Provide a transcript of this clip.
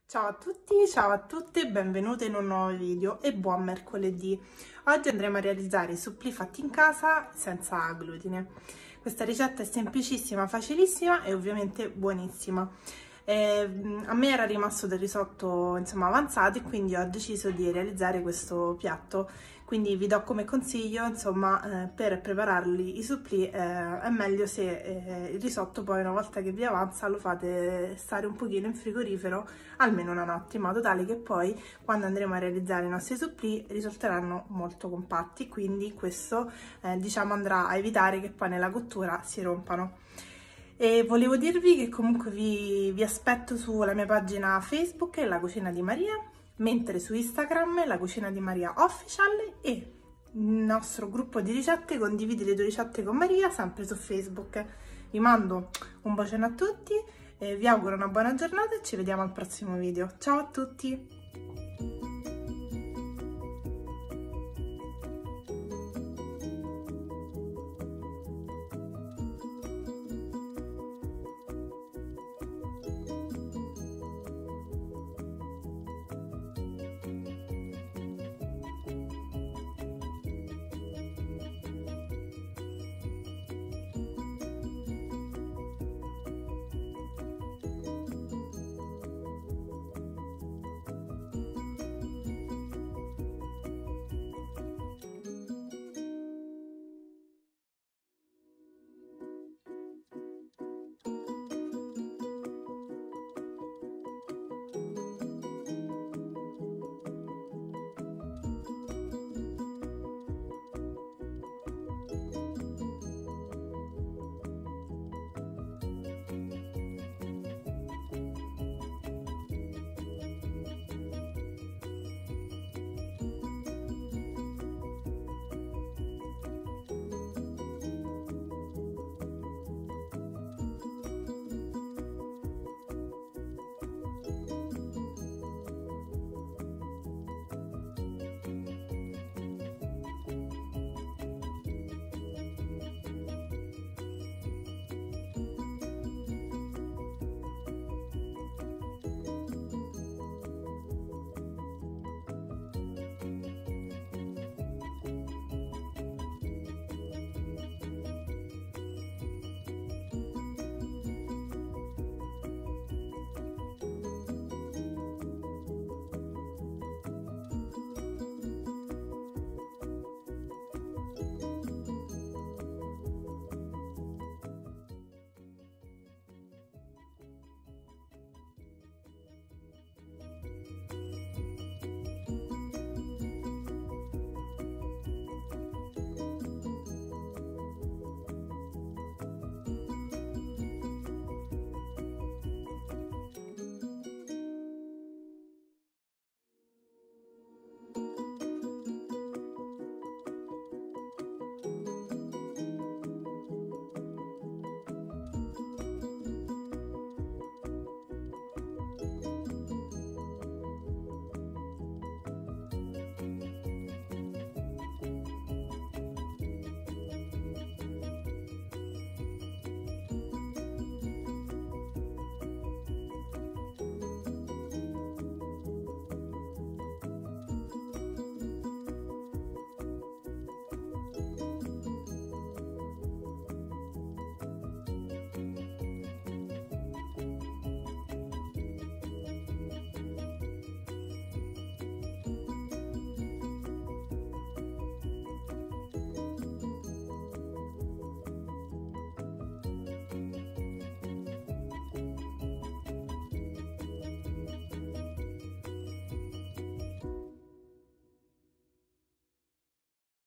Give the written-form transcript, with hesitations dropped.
Ciao a tutti, ciao a tutte, benvenute in un nuovo video e buon mercoledì. Oggi andremo a realizzare i supplì fatti in casa senza glutine. Questa ricetta è semplicissima, facilissima e ovviamente buonissima. A me era rimasto del risotto avanzato e quindi ho deciso di realizzare questo piatto. Quindi vi do come consiglio, per prepararli i supplì è meglio se il risotto poi una volta che vi avanza lo fate stare un pochino in frigorifero almeno una notte, in modo tale che poi quando andremo a realizzare i nostri supplì risulteranno molto compatti, quindi questo andrà a evitare che poi nella cottura si rompano. E volevo dirvi che comunque vi aspetto sulla mia pagina Facebook, La Cucina di Maria, mentre su Instagram La Cucina di Maria Official e il nostro gruppo di ricette Condividi le tue ricette con Maria, sempre su Facebook. Vi mando un bacione a tutti, vi auguro una buona giornata e ci vediamo al prossimo video. Ciao a tutti!